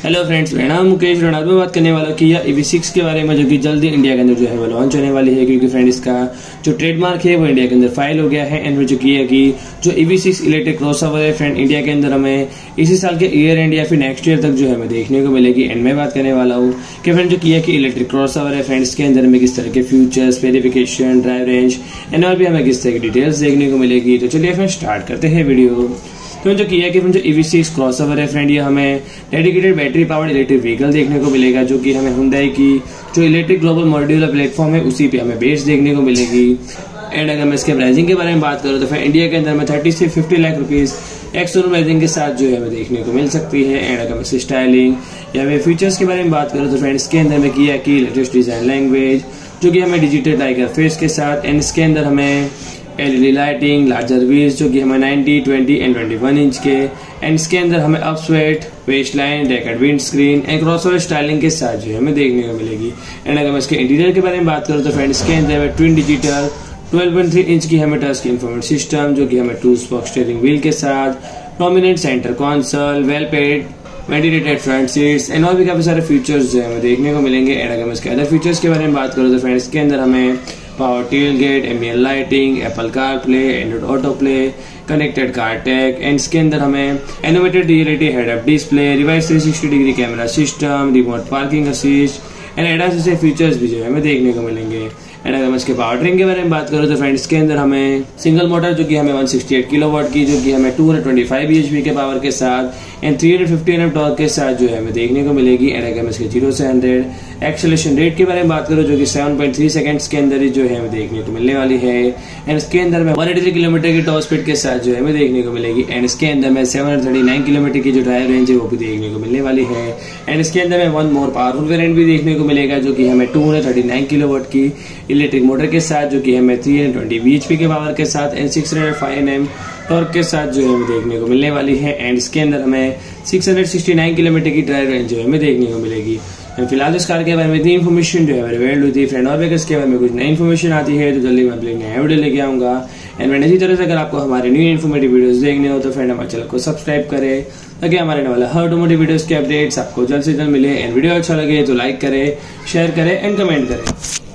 Hello friends, मेरा नाम मुकेश और आज मैं बात करने वाला किया EV6 के बारे में, जो कि जल्दी इंडिया के अंदर जो है वो लॉन्च होने वाली है। क्योंकि फ्रेंड इसका जो ट्रेडमार्क है वो इंडिया के अंदर फाइल हो गया है। एंड जो किया कि जो EV6 इलेक्ट्रिक क्रॉसओवर है फ्रेंड, इंडिया के अंदर हमें इसी साल के ईयर एंड या फिर नेक्स्ट ईयर तक जो है हमें देखने को मिलेगी। एंड मैं बात करने वाला हूँ कि फ्रेंड जो किया कि इलेक्ट्रिक क्रॉसओवर है फ्रेंड, इसके अंदर में किस तरह के features, specification, drive range and और भी हमें किस तरह की डिटेल्स देखने को मिलेगी। तो चलिए फ्रेंड स्टार्ट करते हैं वीडियो। तो जो किया कि जो EV6 क्रॉसओवर है फ्रेंड, ये हमें dedicated battery powered electric vehicle देखने को मिलेगा, जो कि हमें हुंडई की जो इलेक्ट्रिक ग्लोबल मॉड्यूलर प्लेटफॉर्म है उसी पे हमें बेस देखने को मिलेगी। एंड अगर मैं इसके प्राइसिंग के बारे में बात करूँ तो फिर इंडिया के अंदर में 30 से 50 लाख रुपीज एक्स-शोरूम प्राइसिंग के साथ जो है हमें देखने को मिल सकती है। एंड अगर मैं इसकी स्टाइलिंग या फिर फीचर्स के बारे में बात करूँ तो फ्रेंड इसके अंदर में किया कि लेटेस्ट डिजाइन लैंग्वेज जो कि हमें डिजिटल टाइगर फेस के साथ, एंड इसके अंदर हमें LED लाइटिंग, लार्जर व्हील्स जो कि हमें 90, 20 एंड 21 इंच के, एंड इसके अंदर हमें upswept, waist line, decked wind screen and crossover styling के साथ जो है हमें देखने को मिलेगी। एंड अगर मैं इसके इंटीरियर के बारे में बात करूँ तो फ्रेंड इसके अंदर ट्विन डिजिटल 12.3 इंच की हमें टच स्क्रीन इंफोटेनमेंट सिस्टम जो कि हमें 2-स्पोक स्टीयरिंग व्हील के साथ, prominent centre console, well paid ventilated front seats and और भी काफी सारे फीचर्स जो है हमें देखने को मिलेंगे। एंड अगर मैं इसके अदर फीचर्स के बारे में बात करूँ तो फ्रेंड इसके अंदर हमें power tailgate, ambient lighting, Apple car play, Android auto play, connected car tag, and इसके अंदर हमें animated reality head up display, revise 360 degree camera system, remote parking assist and ADAS जैसे फीचर्स भी जो है हमें देखने को मिलेंगे। एंड अगर मैं इसके पावर ट्रेन के बारे में बात करूँ तो फ्रेंड इसके अंदर हमें सिंगल मोटर जो कि हमें 168 किलोवाट की, जो कि हमें 225 bhp के पावर के साथ एंड 350 Nm टॉर्क के साथ जो है हमें देखने को मिलेगी। एंड अगर मैं इसके 0 से 100 एक्सेलरेशन रेट के बारे में बात करूँ जो कि 7.3 सेकंड्स के अंदर ही जो है हमें देखने को मिलने वाली है। एंड इसके अंदर में 183 किलोमीटर की टॉप स्पीड के साथ जो है हमें देखने को मिलेगी। एंड इसके अंदर में 739 किलोमीटर की जो ड्राइव रेंज है वो भी देखने को मिलने वाली है। एंड इसके अंदर में वन मोर पावरफुल वेरिएंट भी देखने को मिलेगा, जो कि हमें 239 किलोवाट की इलेक्ट्रिक मोटर के साथ, जो कि हमें 320 bhp के पावर के साथ एंड 605 Nm टॉर्क के साथ जो है हमें देखने को मिलने वाली है। एंड इसके अंदर हमें 669 किलोमीटर की ड्राइव रेंज जो है हमें देखने को मिलेगी। फिलहाल इस कार के बारे में इतनी इन्फॉर्मेशन जो है अवेलेबल हुई थी फ्रेंड, और भी इसके बारे में कुछ नई इन्फॉर्मेशन आती है तो जल्दी मैं अपने नया वीडियो लेके आऊंगा। एंड फ्रेंड इसी तरह से अगर आपको हमारे न्यू इन्फॉर्मेटिव वीडियोस देखने हो तो फ्रेंड हमारे चैनल को सब्सक्राइब करें, ताकि हमारे आने वाला हर ऑटोमोटिव वीडियोस के अपडेट्स आपको जल्द से जल्द मिले। एंड वीडियो अच्छा लगे तो लाइक करें, शेयर करें एंड कमेंट करें।